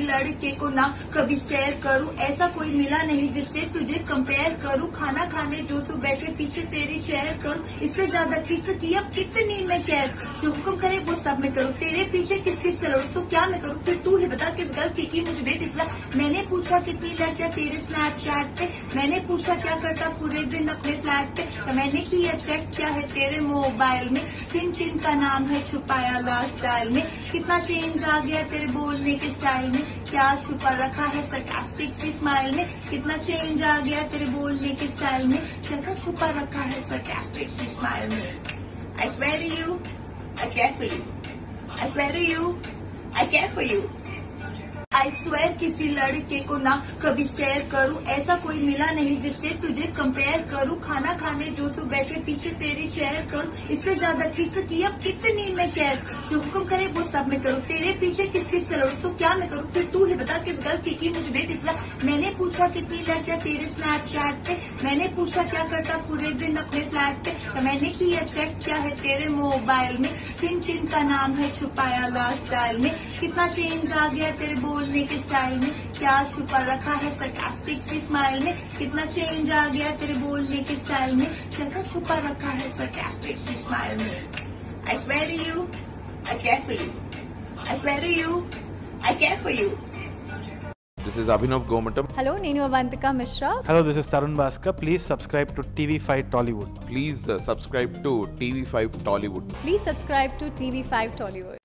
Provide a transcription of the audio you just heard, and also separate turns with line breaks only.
लड़के को ना कभी स्टेयर करूं, ऐसा कोई मिला नहीं जिससे तुझे कंपेयर करूं। खाना खाने जो तू बैठे पीछे तेरी चेयर करूं, इससे ज्यादा किस की अब कितनी मैं केयर। जो हुक्म करे वो सब मैं करूं, तेरे पीछे किस किस से लड़ूं, तो क्या मैं करूं। फिर तू ही बता किस गलती की मुझे दे दिसला। मैंने पूछा कितनी लड़कियां तेरे स्नैपचैट पे, मैंने पूछा क्या करता पूरे दिन अपने फ्लैट पे। मैंने किया चेक क्या है तेरे मोबाइल में, किन किन का नाम है छुपाया लास्ट डायल में। कितना चेंज आ गया तेरे बोलने के स्टाइल में, क्या छुपा रखा है सरकास्टिक सी स्माइल में। कितना चेंज आ गया तेरे बोलने के स्टाइल में, क्या छुपा रखा है सरकास्टिक सी स्माइल में। I swear to you, I care for you. I swear to you, I care for you. I swear किसी लड़के को ना कभी स्टेयर करूं, ऐसा कोई मिला नहीं जिससे तुझे कंपेयर करूं। खाना खाने जो तू बैठे पीछे तेरी चेयर करूं, इससे ज्यादा किस की अब कितनी मैं केयर। जो हुक्म करे वो सब मैं करूं, तेरे पीछे किस किस से लड़ूं, तो क्या मैं करूं। फिर तू ही बता किस गलती की मुझे दे दिसला। मैंने पूछा कितनी लड़कियां तेरे स्नैपचैट पे, मैंने पूछा क्या करता पूरे दिन अपने फ्लैट पे। मैंने किया चेक क्या है तेरे मोबाइल में, किन किन का नाम है छुपाया लास्ट डायल में। कितना चेंज आ गया तेरे बोलने के स्टाइल में, क्या छुपा रखा है सरकास्टिक सी स्माइल में। कितना चेंज आ गया तेरे बोलने के स्टाइल में, क्या छुपा रखा है सरकास्टिक सी स्माइल में। I swear to you, I care for you. I swear to you, I care for you.
This is Abhinav Gomatam.
Hello, Nenu Avantika Mishra.
Hello, this is Tarun Bhaskar. Please subscribe to TV5 Tollywood.
Please subscribe to TV5 Tollywood.
Please subscribe to TV5 Tollywood.